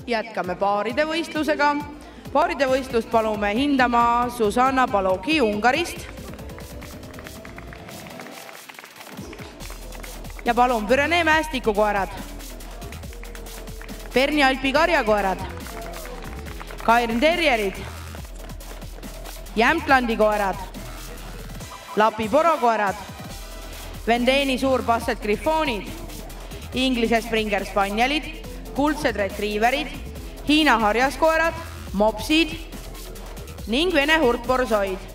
Jätkame paaride võistlusega. Paaride võistlust palume hindama Susanna Palogi Ungarist. Ja palun Pürenee mäestikukoerad, Perni Alpi karjakoerad, Cairn Terrierid, Jämtlandi koerad, Lapi porokoerad, Vendeeni suur Basset Griffonid, Inglise Springer Spanielid, kuldsed retriiverid, Hiina harjaskoerad, mopsid ning Vene hurtborsoid.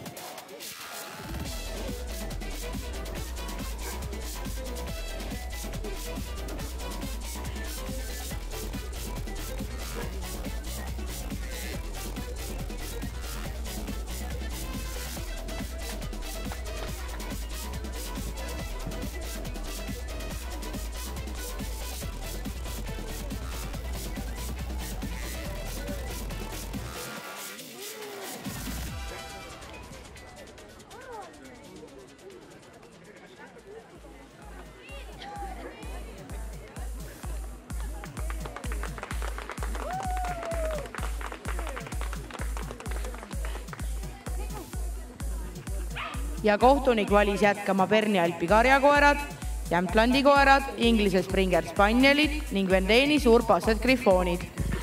Ja kohtunik valis jätkama Perni Alpi karjakoerad, Jämtlandi koerad, Inglise Springer Spanielid ning Vendeeni suur Basset Griffonid.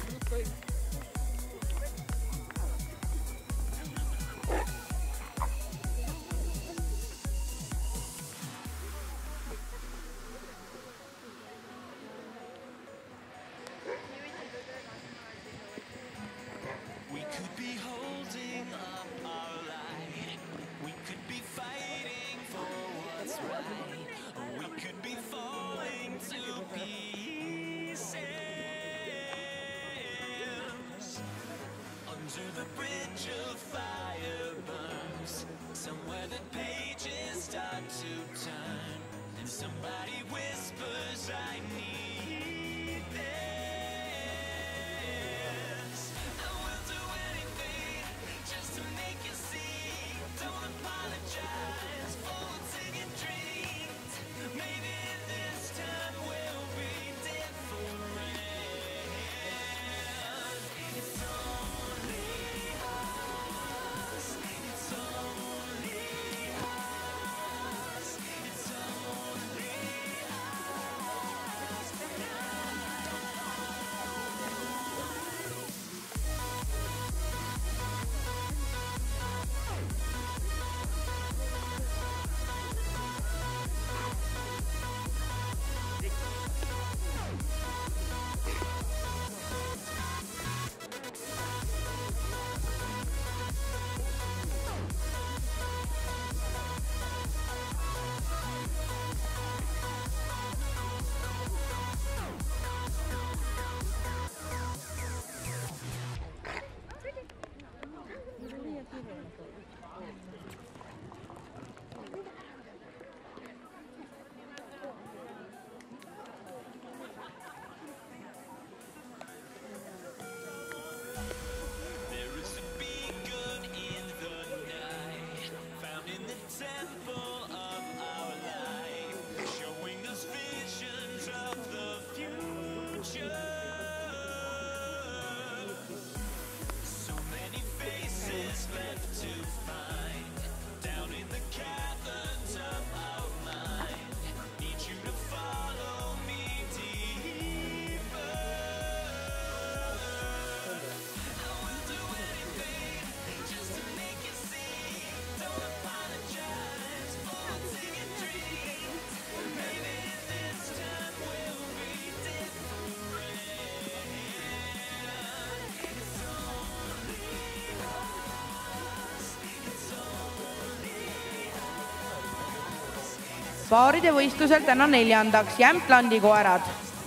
Paaride võistlusel täna neljandaks Jämtlandi koerad.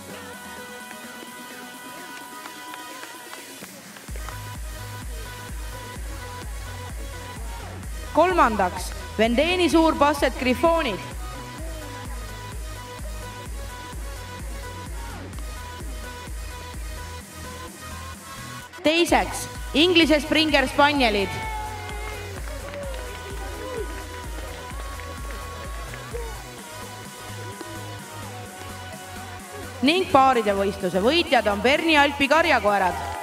Kolmandaks Vendeeni suur Basset Griffonid. Teiseks Inglise Springer Spanielid. ning paaride võistluse võitjad on Berni Alpi karjakoerad.